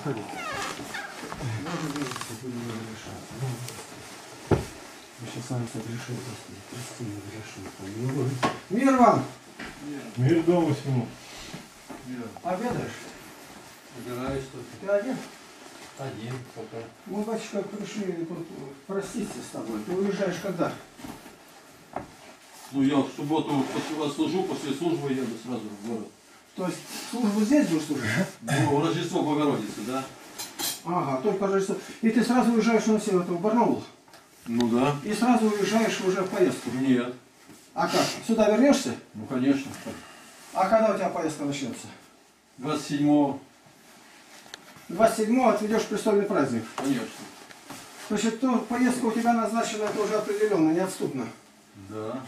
заходи. Мы сейчас сами решили, Мир вам! Мир дома всему. Обедаешь? Убираюсь тут. Ты один? Один пока. Мы, батюшка, пришли тут проститься с тобой. Ты уезжаешь когда? Ну я в субботу отслужу, после службы еду сразу в город. То есть службу здесь будешь служить? Ну, Рождество Богородицы, да? Ага, только Рождество. И ты сразу уезжаешь на север, в Барнаул? Ну да. И сразу уезжаешь уже в поездку? Нет. А как? Сюда вернешься? Ну конечно. А когда у тебя поездка начнется? 27-го. 27-го отведешь престольный праздник. Конечно. Значит, то поездка у тебя назначена, это уже определенно, неотступно. Да.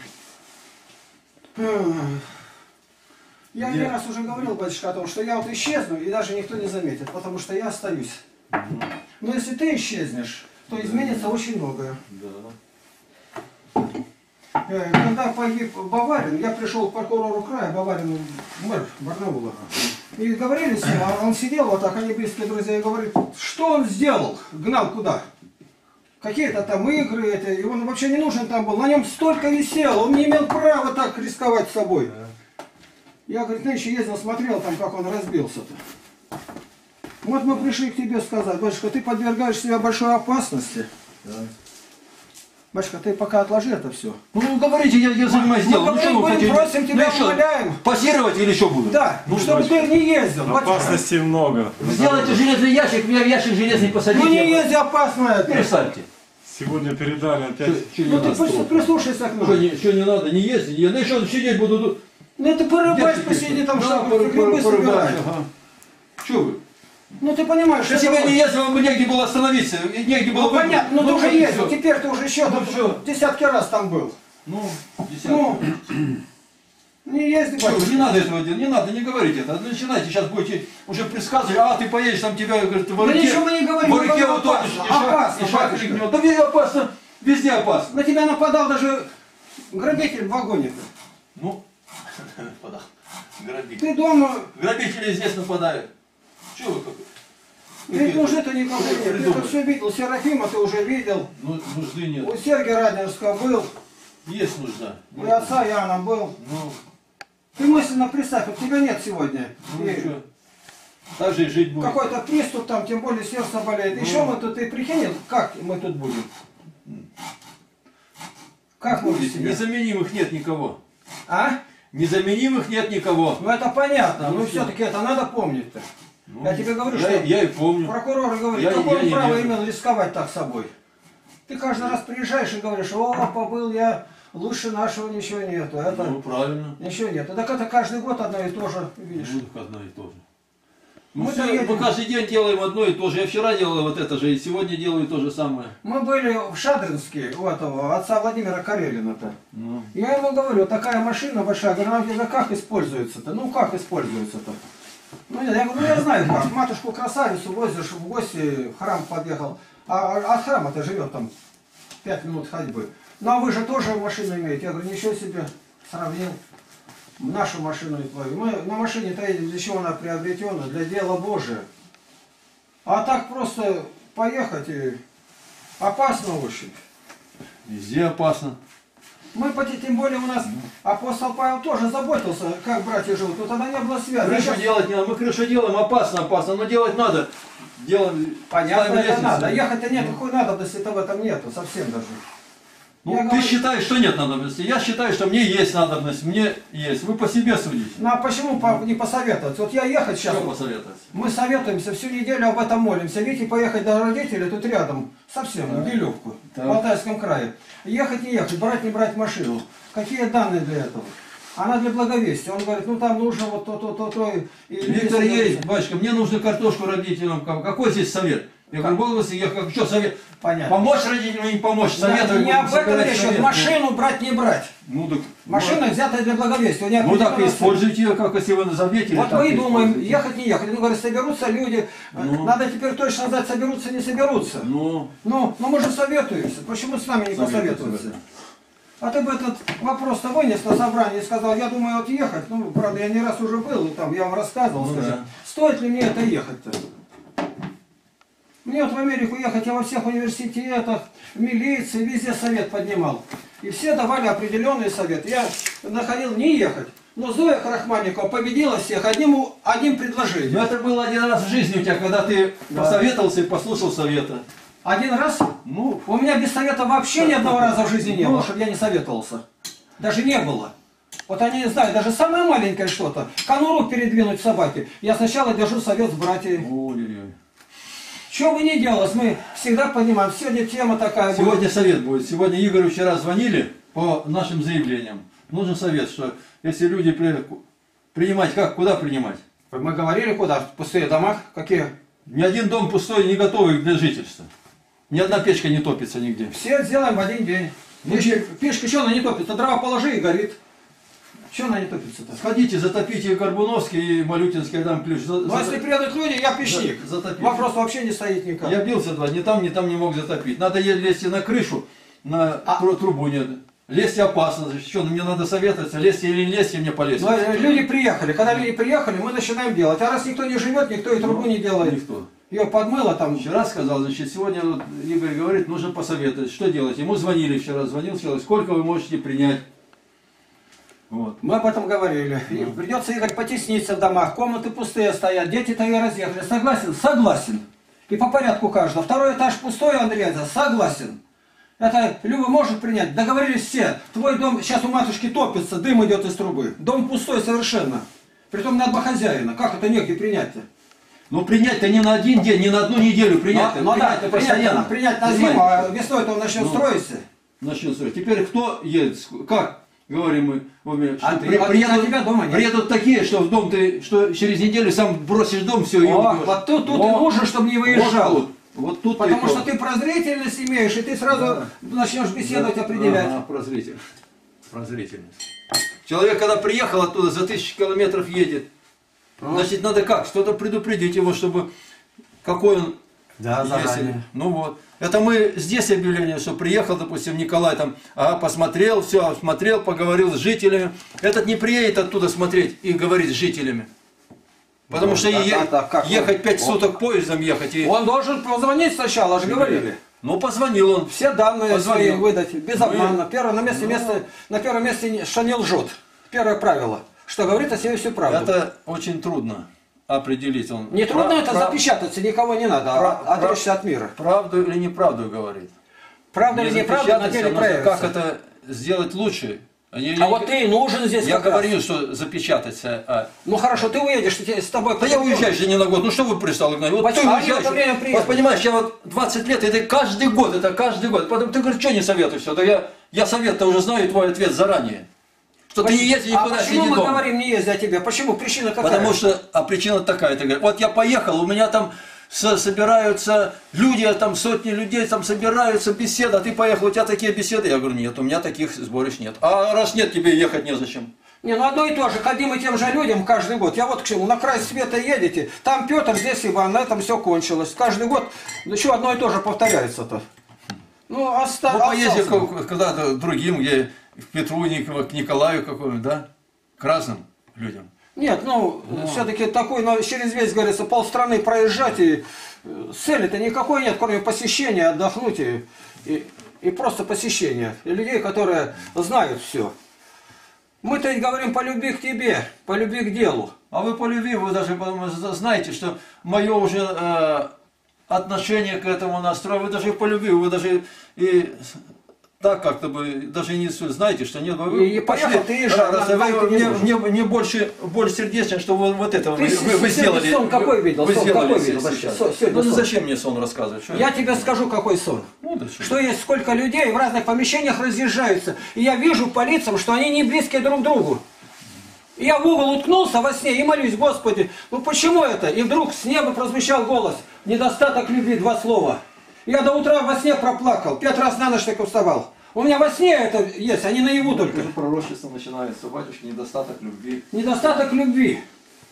Я не раз уже говорил, батюшка, о том, что я вот исчезну, и даже никто не заметит, потому что я остаюсь. Но если ты исчезнешь, то изменится очень многое. Да. Когда погиб Баварин, я пришел к прокурору края, Баварин мэр Барнаула. И говорили с ним, а он сидел вот так, они близкие друзья, и говорит, что он сделал, гнал куда? Какие-то там игры, это, и он вообще не нужен там был, на нем столько висело, он не имел права так рисковать собой. Я, говорит, нынче ездил, смотрел там, как он разбился-то. Вот мы пришли к тебе сказать, батюшка, ты подвергаешь себя большой опасности. Да. Батюшка, ты пока отложи это все. Ну говорите, я занимаюсь делом. Ну, что вы хотите? Просим тебя, умоляем. Пассировать или что буду? Да, ну, чтобы ты не ездил. Батюшка. Опасностей много. Сделайте железный ящик, меня в ящик железный посадите. Ну не езди, опасно это. Перестаньте. Сегодня передали опять. Ну ты прислушайся к нам. Что не надо, не есть, я еще сидеть буду. Ну ты порыбать, посиди там, чтобы грибы собирать. Что вы? Ну ты понимаешь, Если бы я не ездил, вам бы негде было остановиться, и негде было Ну понятно, ну ты уже ездил, все. теперь ты уже еще десятки раз там был. Ну, десятки. Ну, не езди, Что вы, батюшка. не надо этого делать, не надо, не говорите это. Начинайте, сейчас будете уже предсказывать, а ты поедешь, там тебя, говорит, в Да ничего мы не говорим, в реке это утонешь, опасно, и шаг батюшка. легнет. Да везде опасно, везде опасно. На тебя нападал даже грабитель в вагоне. Ну, нападал. Грабители. Ты дома, Грабители здесь нападают. Чего вы как? ты нужды-то никакой нет. Ты это все видел, Серафима ты уже видел. Ну, нужды нет. У Сергия Радонежского был, Есть нужда. у отца Яна был. Ну, Ты мысленно представь, вот тебя нет сегодня. ну И что? Так же и жить будем. какой-то приступ там, тем более сердце болеет. Еще мы тут, ты прикинь, как мы тут будем? Как мы без тебя? Незаменимых нет никого. А? Незаменимых нет никого. Ну это понятно, Ну, но всё. все-таки это надо помнить-то. Ну, Я тебе говорю, я, что я и помню. прокурор говорит, Я какое не право вижу. имел рисковать так собой? Ты каждый раз приезжаешь и говоришь, о, побыл я, лучше нашего ничего нету. Это Ну, правильно. ничего нету. Так это каждый год одно и то же, видишь. Будут одно и то же. Мы-то Мы едем. каждый день делаем одно и то же. Я вчера делал вот это же, и сегодня делаю то же самое. Мы были в Шадринске у этого отца Владимира Карелина-то. Ну, Я ему говорю, такая машина большая, говорю, она где-то как используется-то? Ну как используется-то? Ну я говорю, ну я знаю как. Матушку красавицу возишь в гости, в храм подъехал. А от храма-то живет там 5 минут ходьбы. Ну а вы же тоже машину имеете. Я говорю, ничего себе, сравнил нашу машину и твою. Мы на машине-то едем, для чего она приобретена? Для дела Божия. А так просто поехать и опасно очень. везде опасно. Мы, тем более у нас апостол Павел тоже заботился, как братья живут. Но тогда не было связи. Крышу Сейчас, делать не надо. Мы крышу делаем, опасно, но делать надо. Делаем, понятно, ставим это лестницу. надо. Ехать-то нет, какой надобности-то в этом нету, совсем даже. Ну, Я ты говорю, считаешь, что нет надобности. Я считаю, что мне есть надобность. Мне есть. Вы по себе судите. ну а почему не посоветовать? Вот я ехать сейчас, Что посоветовать? мы советуемся, всю неделю об этом молимся. Видите, поехать до родителей тут рядом, совсем, в Белевку, Так. в Алтайском крае. Ехать не ехать, брать не брать машину. Какие данные для этого? Она для благовестия. Он говорит, ну там нужно вот то. И Виктор Ерич, батюшка, мне нужно картошку родителям. Какой здесь совет? Я говорю, был я как что совет? Понятно. Помочь родителям или не помочь? Советовать. Не об этом речь, совет. машину брать не брать. Ну так. Машина взятая для благовестия. У нее Ну так и определенная цель. используйте ее, как если вы заметили. Вот так мы и и думаем, используйте. ехать не ехать. Ну, говорят, соберутся люди. Ну. Надо теперь точно знать, соберутся, не соберутся. Ну, Ну, мы же советуемся. Почему с нами не посоветоваться? А ты бы этот вопрос-то вынес на собрание и сказал, я думаю, вот ехать. Ну, правда, я не раз уже был, и там я вам рассказывал, Ну, скажи, да. стоит ли мне это ехать-то? Мне вот в Америку ехать, я во всех университетах, в милиции, везде совет поднимал. И все давали определенный совет. Я находил не ехать. Но Зоя Крахмальникова победила всех одним предложением. Но это было один раз в жизни у тебя, когда ты посоветовался и послушал совета. Один раз? Ну, У меня без совета вообще ни одного раза в жизни не было, чтобы я не советовался. Даже не было. Вот они не знают, даже самое маленькое что-то. Конуру передвинуть собаке. Я сначала держу совет с братьями. ой-ой-ой. Что бы ни делалось, мы всегда понимаем. Сегодня тема такая будет. Сегодня совет будет. Сегодня Игорю вчера звонили по нашим заявлениям. Нужен совет, что если люди принимать, как, куда принимать? Мы говорили, куда? В пустые дома? Какие? Ни один дом пустой, не готовый для жительства. Ни одна печка не топится нигде. Все сделаем в один день. Печка, что она не топится? Дрова положи и горит. Что она не топится-то? Сходите, затопите Горбуновский и Малютинский, я дам ключ. Ну, если приедут люди, я печник. Затопите. Вопрос вообще не стоит никак. Я бился ни там не мог затопить. Надо лезть на крышу, на трубу нет. Лезть опасно. Что, мне надо советоваться, лезть или не лезть, и мне полезть. Но люди приехали. Когда люди приехали, мы начинаем делать. А раз никто не живет, никто и трубу не делает. Никто. Ее подмыло там. Вчера сказал, значит, сегодня вот Игорь говорит, нужно посоветовать, что делать. Ему звонили вчера, звонил человек, сколько вы можете принять. Вот. Мы об этом говорили. И придется, Игорь, потесниться в домах. Комнаты пустые стоят, дети-то и разъехали. Согласен? Согласен. И по порядку каждого. Второй этаж пустой, Андрей, согласен. Это Люба может принять? Договорились все. Твой дом сейчас у матушки топится, дым идет из трубы. Дом пустой совершенно. Притом на одного хозяина. Как это негде принять-то? Ну принять-то не на один день, не на одну неделю принять-то. Ну да, постоянно. принять на зиму, а весной-то он начнет строиться. Начнет строить. Теперь кто едет? Как? Говорим мы, что тебя дома нет. приедут такие, что в дом ты, что через неделю сам бросишь дом, все, и вот тут и нужно, чтобы не выезжал. Вот тут потому что ты прозрительность имеешь, и ты сразу начнешь беседовать, определять. Ага, прозрительность. Человек, когда приехал оттуда, за 1000 километров едет, значит, надо как? Что-то предупредить его, чтобы какой он. Да, заранее. Ну вот. Это мы здесь объявление, что приехал, допустим, Николай там, посмотрел, все, осмотрел, поговорил с жителями. Этот не приедет оттуда смотреть и говорить с жителями. Потому что ехать 5 суток поездом ехать. Он должен позвонить сначала, же говорили. Ну, позвонил он. Все данные свои выдать, без обмана. На первом месте, что не лжет. Первое правило. Что говорит о себе всю правду. Это очень трудно определить. Он не трудно это запечататься, никого не надо, отречься от мира. Правду или неправду говорит. Правда или неправда на деле проявится. Как это сделать лучше? Вот ты и нужен здесь. Я говорю, что запечататься. Ну хорошо, ты уедешь, с тобой... Да я уезжаю же не на год, ну что вы пристали к нам? Вот ты уезжаешь, вот понимаешь, я вот 20 лет, это каждый год. Потом ты говоришь, что не советуешь все? Да я совет-то уже знаю, твой ответ заранее. Что ты не езди никуда, сиди дома. Почему мы говорим не езди о тебе? Почему? Причина какая? Потому что, причина такая, ты говоришь, вот я поехал, у меня там собираются люди, там сотни людей там собираются, беседа, а ты поехал, у тебя такие беседы? Я говорю, нет, у меня таких сборищ нет. А раз нет, тебе ехать незачем. Не, ну одно и то же, ходим и тем же людям каждый год. Я вот к чему, на край света едете, там Петр, здесь Иван, на этом все кончилось. Каждый год, ну что, одно и то же повторяется-то. Ну, поезди когда-то другим, где в Петруне, к Николаю какому-нибудь, да? К разным людям. Нет, все-таки такой, но через весь, говорится, полстраны проезжать, и цели-то никакой нет, кроме посещения, отдохнуть и просто посещения. И людей, которые знают все. Мы-то ведь говорим по любви к тебе, по любви к делу. А вы по любви, вы даже знаете, что мое уже отношение к этому настрою, вы даже по любви, вы даже и... Так как-то бы, даже не знаете, что нет, вы и поехал, ты езжай, мне больше сердечно, что вы вот это вы сделали. Сон какой видел? Вы сделали сейчас. Ну зачем мне сон рассказывать? Я тебе скажу, какой сон. Что есть сколько людей в разных помещениях разъезжаются. И я вижу по лицам, что они не близкие друг к другу. И я в угол уткнулся во сне и молюсь, Господи, ну почему это? И вдруг с неба прозвучал голос. Недостаток любви, 2 слова. Я до утра во сне проплакал, 5 раз на ночь так вставал. У меня во сне это есть, а не наяву только. Пророчество начинается, батюшка, недостаток любви. Недостаток любви.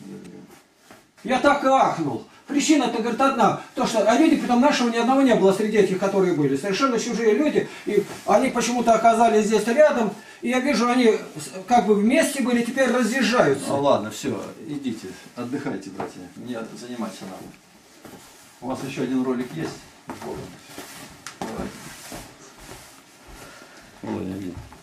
Я так и ахнул. Причина-то, говорит, одна. То, что, а люди, потом нашего ни одного не было среди этих, которые были. Совершенно чужие люди. И они почему-то оказались здесь рядом. И я вижу, они как бы вместе были, теперь разъезжаются. Ну ладно, все, идите, отдыхайте, братья. Мне заниматься надо. У вас еще один ролик есть? Давай. Ой, один.